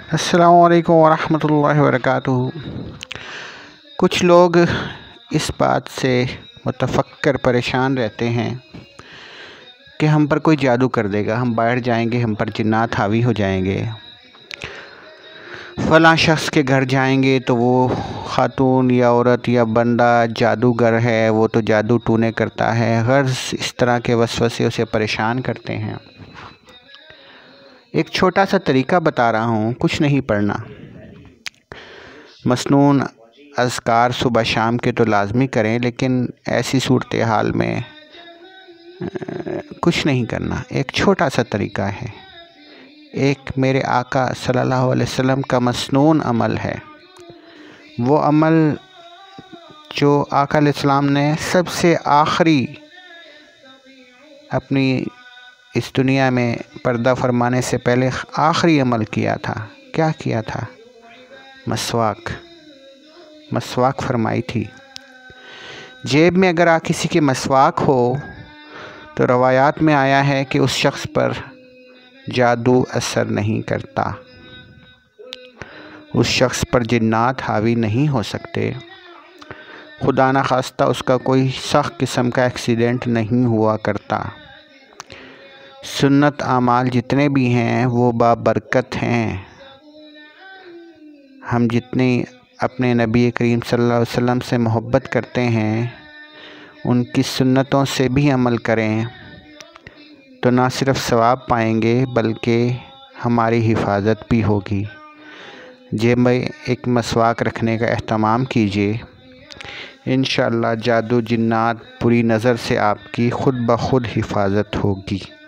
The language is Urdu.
السلام علیکم ورحمۃ اللہ وبرکاتہ۔ کچھ لوگ اس بات سے متفکر پریشان رہتے ہیں کہ ہم پر کوئی جادو کر دے گا، ہم باہر جائیں گے، ہم پر جنات حاوی ہو جائیں گے، فلاں شخص کے گھر جائیں گے تو وہ خاتون یا عورت یا بندہ جادوگر ہے، وہ تو جادو ٹونے کرتا ہے، غرض اس طرح کے وسوسے اسے پریشان کرتے ہیں۔ ایک چھوٹا سا طریقہ بتا رہا ہوں، کچھ نہیں پڑھنا، مسنون اذکار صبح شام کے تو لازمی کریں، لیکن ایسی صورتحال میں کچھ نہیں کرنا۔ ایک چھوٹا سا طریقہ ہے، ایک میرے آقا صلی اللہ علیہ وسلم کا مسنون عمل ہے، وہ عمل جو آقا علیہ السلام نے سب سے آخری اپنی اس دنیا میں پردہ فرمانے سے پہلے آخری عمل کیا تھا۔ کیا کیا تھا؟ مسواک فرمائی تھی۔ جیب میں اگر کسی کے مسواک ہو تو روایات میں آیا ہے کہ اس شخص پر جادو اثر نہیں کرتا، اس شخص پر جنات حاوی نہیں ہو سکتے، خدا نخواستہ اس کا کوئی سخت قسم کا ایکسیڈنٹ نہیں ہوا کرتا۔ سنت اعمال جتنے بھی ہیں وہ بابرکت ہیں۔ ہم جتنی اپنے نبی کریم صلی اللہ علیہ وسلم سے محبت کرتے ہیں، ان کی سنتوں سے بھی عمل کریں تو نہ صرف ثواب پائیں گے بلکہ ہماری حفاظت بھی ہوگی۔ جیب میں ایک مسواک رکھنے کا اہتمام کیجیے، انشاءاللہ جادو جنات بری نظر سے آپ کی خود بخود حفاظت ہوگی۔